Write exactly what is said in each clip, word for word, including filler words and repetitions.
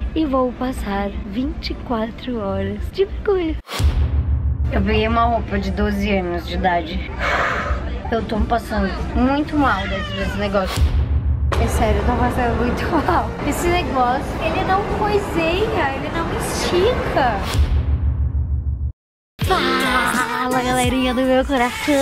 e vou passar vinte e quatro horas de mergulho. Eu peguei uma roupa de doze anos de idade. Eu tô passando muito mal dentro desse negócio. É sério, eu tô passando muito mal. Esse negócio, ele não coiseia, ele não estica. Fala, galerinha do meu coração.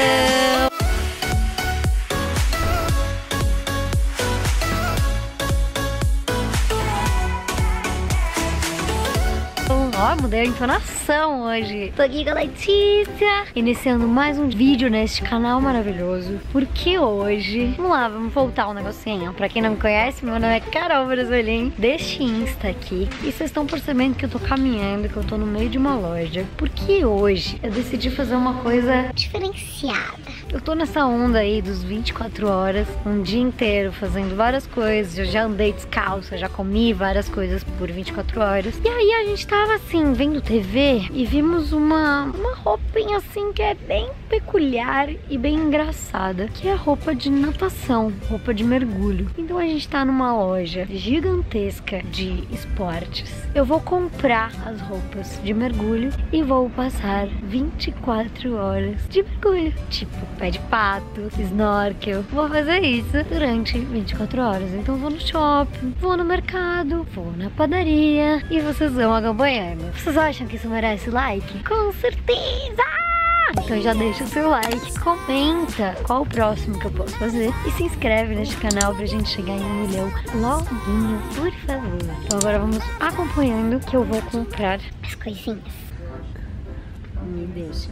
Ó, mudei a entonação hoje. Tô aqui com a Letícia, iniciando mais um vídeo neste canal maravilhoso. Porque hoje, vamos lá, vamos voltar um negocinho. Pra quem não me conhece, meu nome é Carol Brasolim, deste Insta aqui. E vocês estão percebendo que eu tô caminhando, que eu tô no meio de uma loja. Porque hoje eu decidi fazer uma coisa diferenciada. Eu tô nessa onda aí dos vinte e quatro horas, um dia inteiro fazendo várias coisas. Eu já andei descalça, já comi várias coisas por vinte e quatro horas. E aí a gente tava assim, vendo T V e vimos uma, uma roupinha assim que é bem peculiar e bem engraçada, que é roupa de natação, roupa de mergulho. Então a gente tá numa loja gigantesca de esportes. Eu vou comprar as roupas de mergulho e vou passar vinte e quatro horas de mergulho, tipo pé de pato, snorkel. Vou fazer isso durante vinte e quatro horas. Então vou no shopping, vou no mercado, vou na padaria e vocês vão acompanhando. Vocês acham que isso merece like? Com certeza! Então já deixa o seu like, comenta qual o próximo que eu posso fazer e se inscreve neste canal pra gente chegar em um milhão loguinho, por favor. Então agora vamos acompanhando que eu vou comprar as coisinhas. Me deixa.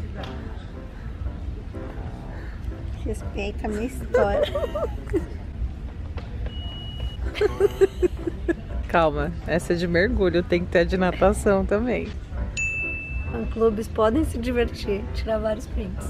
Respeita a minha história. Calma, essa é de mergulho, tem que ter de natação também. Clubes podem se divertir, tirar vários prints.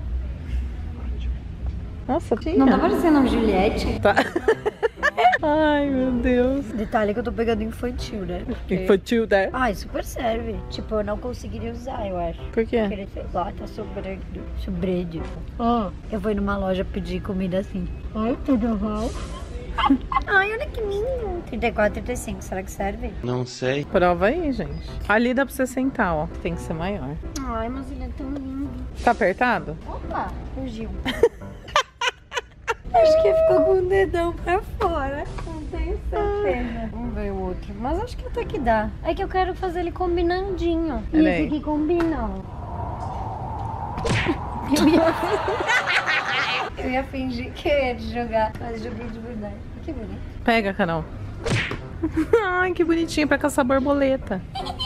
Nossa, tinha. Não tá parecendo um Juliette? Tá. Ai, meu Deus. Detalhe que eu tô pegando infantil, né? Porque... Infantil, né? Ai, super serve. Tipo, eu não conseguiria usar, eu acho. Por quê? Porque ele, sei lá, tá sobrando. Sobrando. Oh, eu vou ir numa loja pedir comida assim. Oi, tudo bom? Ai, olha que lindo. trinta e quatro, trinta e cinco, será que serve? Não sei. Prova aí, gente. Ali dá pra você sentar, ó. Tem que ser maior. Ai, mas ele é tão lindo. Tá apertado? Opa, fugiu. Acho que ficou com o dedão pra fora. Não tenho certeza. Vamos ver o outro. Mas acho que até que dá. É que eu quero fazer ele combinandinho. E Pera esse aí. aqui combina, ó. Eu ia... eu ia fingir que eu ia te jogar, mas joguei de verdade. Que bonito. Pega, Carol. Ai, que bonitinho pra caçar borboleta.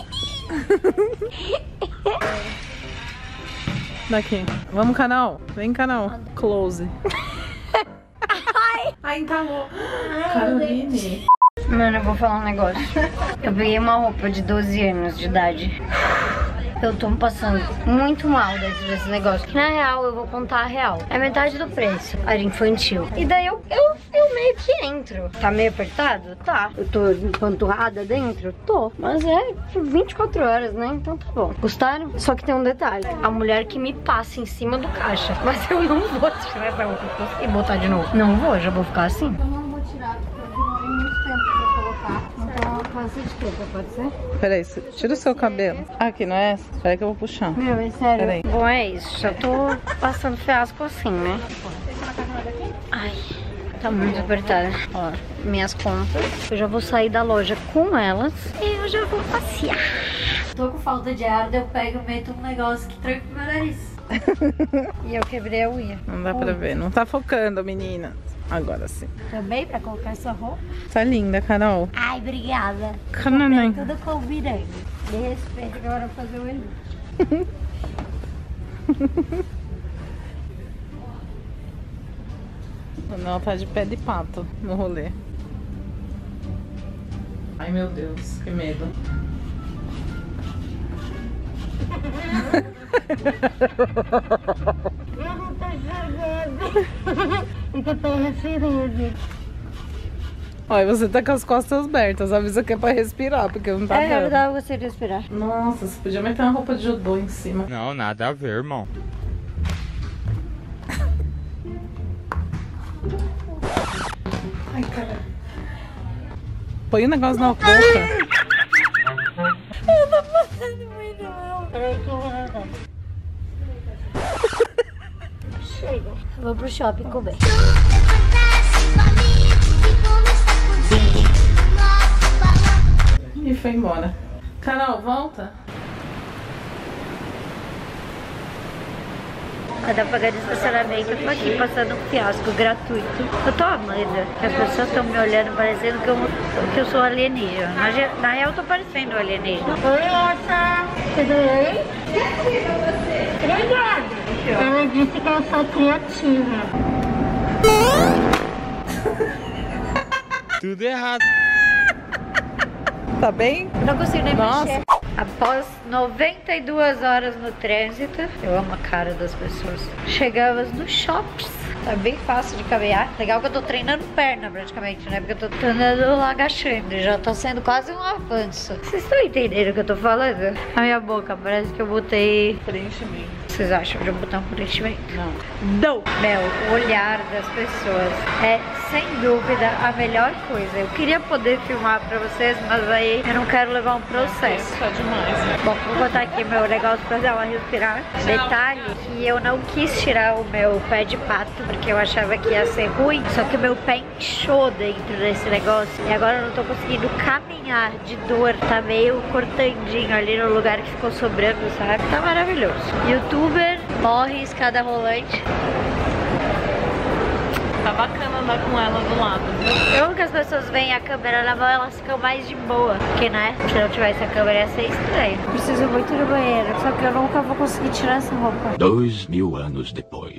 Daqui. Vamos, canal. Vem, canal. Close. Ai, ai, encalou. Caroline. Mano, eu vou falar um negócio. Eu peguei uma roupa de doze anos de idade. Eu tô passando muito mal dentro desse negócio. Na real, eu vou contar a real. É metade do preço. Era infantil. E daí eu, eu, eu meio que entro. Tá meio apertado? Tá. Eu tô empanturrada dentro? Tô. Mas é por vinte e quatro horas, né? Então tá bom. Gostaram? Só que tem um detalhe. A mulher que me passa em cima do caixa. Mas eu não vou tirar essa roupa e botar de novo. Não vou, já vou ficar assim. Eu não vou tirar, porque eu demorei muito tempo pra colocar. Então eu faço etiqueta, pode ser? Peraí, tira o seu cabelo. Ah, aqui, não é essa? Espera que eu vou puxar. Meu, é sério. Peraí. Bom, é isso. Já tô passando fiasco assim, né? Ai, tá muito apertada. Ó, minhas contas. Eu já vou sair da loja com elas e eu já vou passear. Tô com falta de ar, daí eu pego e meto um negócio que tranca meu nariz. E eu quebrei a unha. Não dá pra ver. Não tá focando, menina. Agora sim. Também pra colocar essa roupa? Tá linda, Carol. Ai, obrigada. Cananã. Tudo combinando. De respeito, que agora eu vou fazer o elite. Não, tá de pé de pato no rolê. Ai, meu Deus, que medo. Eu não tô jogando. Porque eu tô respirando. Olha, você tá com as costas abertas. Avisa que é pra respirar, porque não tá É, dando. eu dava você respirar. Nossa, você podia meter uma roupa de judô em cima. Não, nada a ver, irmão. Ai, cara. Põe o negócio na boca. Chega. Vou pro shopping comer. E foi embora. Carol, volta. Vai dar pra pagar de estacionamento. Eu tô aqui passando um fiasco gratuito. Eu tô amando que as pessoas estão me olhando parecendo que eu, que eu sou alienígena. Na, na real, eu tô parecendo alienígena. Oi, Otá. Tudo bem? Obrigada. Ela disse que eu sou criativa. Tudo errado. Tá bem? Não consigo nem Nossa. mexer. Após noventa e duas horas no trânsito, eu amo a cara das pessoas. Chegamos no shops. Tá bem fácil de caminhar. Legal que eu tô treinando perna praticamente, né? Porque eu tô treinando lá agachando. Já tá sendo quase um avanço. Vocês estão entendendo o que eu tô falando? A minha boca parece que eu botei Preenchimento. Vocês acham de eu botar um preenchimento? Não. Não! Mel, o olhar das pessoas é, sem dúvida, a melhor coisa. Eu queria poder filmar pra vocês, mas aí eu não quero levar um processo. Tá demais. Bom, vou botar aqui meu negócio pra dar uma respirar. Detalhe que eu não quis tirar o meu pé de pato, porque eu achava que ia ser ruim. Só que o meu pé inchou dentro desse negócio. E agora eu não tô conseguindo caminhar de dor. Tá meio cortandinho ali no lugar que ficou sobrando, sabe? Tá maravilhoso. Youtuber morre escada rolante. Tá bacana andar com ela do lado. Eu amo que as pessoas veem a câmera na mão, elas ficam mais de boa. Porque, né, se não tivesse a câmera ia ser estranho. Preciso muito ir no banheiro, só que eu nunca vou conseguir tirar essa roupa. Dois mil anos depois.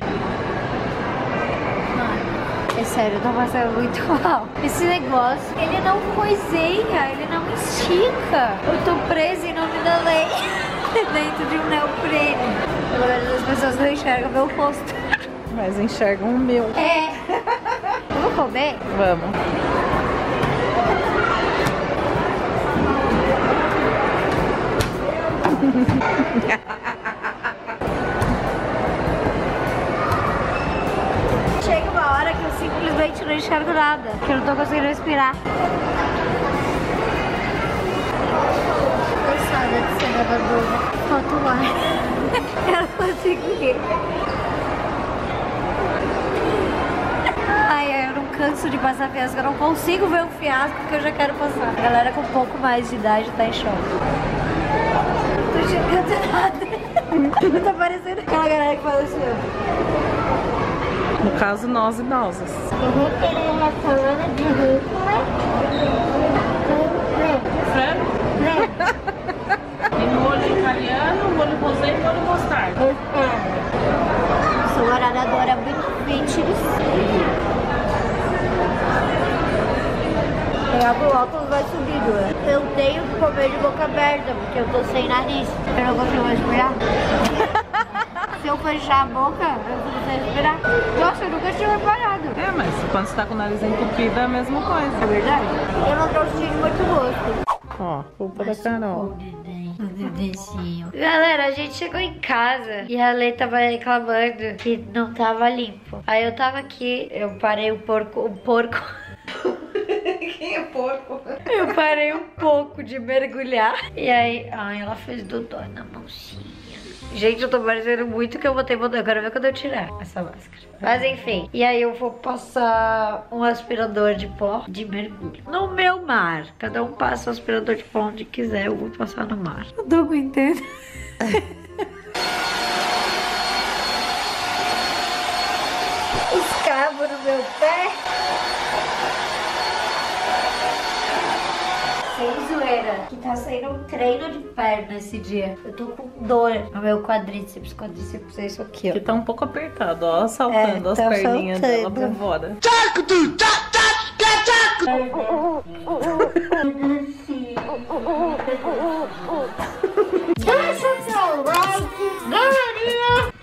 É sério, eu tô passando muito mal. Esse negócio, ele não coiseia, ele não estica. Eu tô presa em nome da lei dentro de um neoprene. Pelo menos as pessoas não enxergam meu rosto. Mas enxergam o meu. É. Vamos comer? Vamos. Chega uma hora que eu simplesmente não enxergo nada, que eu não tô conseguindo respirar. Cansada de ser nadadora. Falta o ar. Eu não consigo ir. Ai, eu não canso de passar fiasco. Eu não consigo ver um fiasco que eu já quero passar. A galera com um pouco mais de idade tá em choque. Não tô enxergando nada. Tá parecendo aquela galera que fala assim, ó. No caso, nós idosas. Eu vou querer uma salada de rúcula. Frango? E molho italiano, molho rosé e molho mostarda. Sou uma nadadora muito fitness. O óculos vai subindo. Eu tenho que comer de boca aberta, porque eu tô sem nariz. Eu não consigo respirar. Se eu fechar a boca, eu não consigo respirar. Nossa, eu nunca tinha reparado. É, mas quando você tá com o nariz entupido é a mesma coisa. É verdade? Eu não tô sentindo muito gosto. Ó, culpa da Carol. Galera, a gente chegou em casa e a Lê tava reclamando que não tava limpo. Aí eu tava aqui, eu parei um porco, um porco. Quem é porco? Eu parei um pouco de mergulhar. E aí, ai, ela fez dodó na mãozinha. Gente, eu tô parecendo muito que eu botei botão. Eu quero ver quando eu tirar essa máscara. Mas enfim. E aí eu vou passar um aspirador de pó de mergulho no meu mar. Cada um passa o aspirador de pó onde quiser. Eu vou passar no mar. Eu tô aguentando. Os cabos no meu pé. Sem zoeira, que tá saindo um treino de perna esse dia. Eu tô com dor no meu quadríceps. Quadríceps é isso aqui, ó. Que tá um pouco apertado, ó, saltando É, as tá perninhas dela pra saltando. fora. Deixa o seu like, galerinha!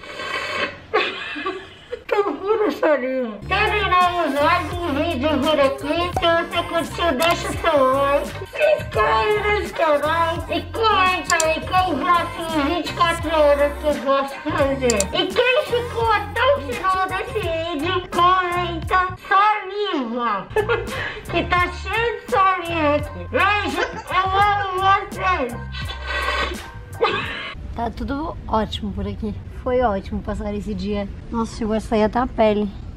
Confira, sorinho. Terminamos mais um vídeo por aqui. Se você curtiu, deixa o seu like. Se inscreve nos canais e comenta aí qual o próximo vinte e quatro horas que eu gosto de fazer. E quem ficou até o final desse vídeo, comenta sorinha. Que tá cheio de sorinha aqui. Beijo, eu amo vocês. Tá tudo ótimo por aqui. Foi ótimo passar esse dia. Nossa, chegou a sair até a pele.